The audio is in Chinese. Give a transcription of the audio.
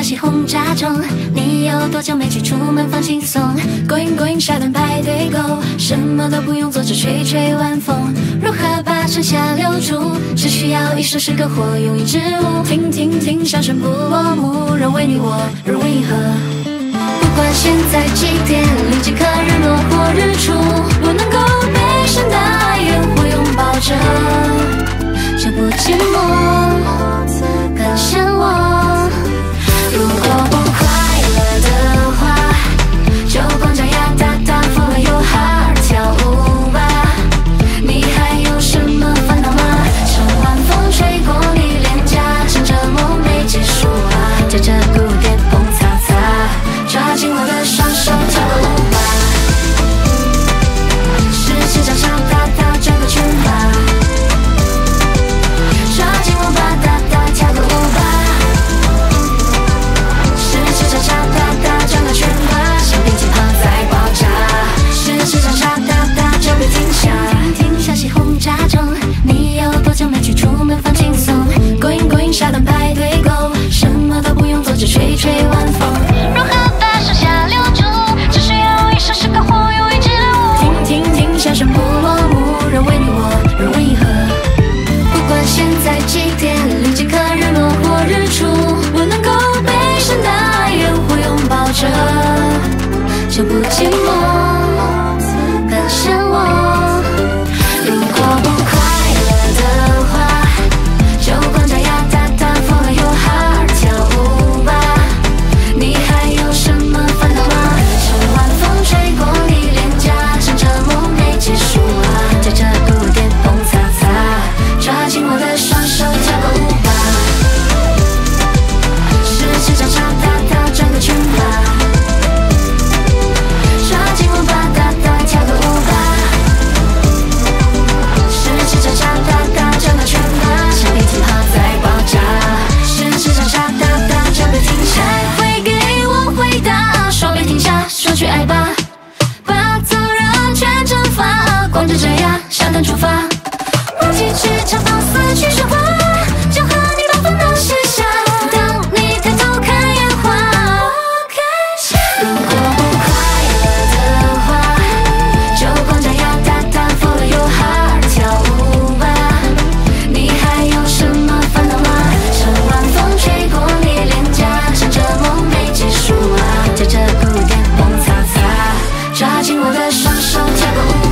小西轰炸中，你有多久没去出门放轻松 ？Going going 沙滩排队 go， 什么都不用做，只吹吹晚风。如何把盛夏留住？只需要一首诗歌或用一支舞。听听听，笑声不落幕，人为你我，人为你和。不管现在几点，立即可日落或日出，我能够被盛大烟火拥抱着，就不寂寞，更向往。如果不快乐的话，就光脚丫大大 follow your heart 跳舞吧。你还有什么烦恼吗？趁晚风吹过你脸颊，趁着梦没结束啊，带着蝴蝶蹦擦擦，抓紧我的双手跳个舞吧。世界脚下大大转个圈吧，抓紧我吧，大大跳个舞吧。世界脚下大大转个圈吧，像冰激泡在爆炸。世界脚下大大就别停下。听小西轰炸中，你有多久没去出门放轻松 ？Going going 沙滩排队 go， 什么都不用做，只吹吹晚风。如何把盛夏留住？只需要一首诗歌或用一支舞。听听听，笑声不落幕，人为你我，人为你和。不管现在几点，立即可日落或日出，我能够被盛大烟火拥抱着，就不寂寞，更向往。如果不快乐的话，就光脚丫大大 follow your heart 跳舞吧。你还有什么烦恼吗？趁晚风吹过你脸颊，趁着梦没结束啊，带着蝴蝶蹦擦擦，抓紧我的双手跳个舞吧。世界脚下大大转个圈吧，抓紧我吧，大大跳个舞吧。世界脚下大大转个圈吧，像冰激泡在爆炸。世界脚下大大就别停下，会给我回答，说别停下，说去爱吧，把燥热全蒸发，光着脚丫沙滩出发，忘记去长放肆去说话，就和你把烦恼卸下。当你抬头看烟花，我开心。如果不快乐的话，就光脚丫大大 follow your heart 跳舞吧。你还有什么烦恼吗？趁晚风吹过你脸颊，趁着梦没结束啊，带着蝴蝶蹦擦擦，抓紧我的双手跳个舞。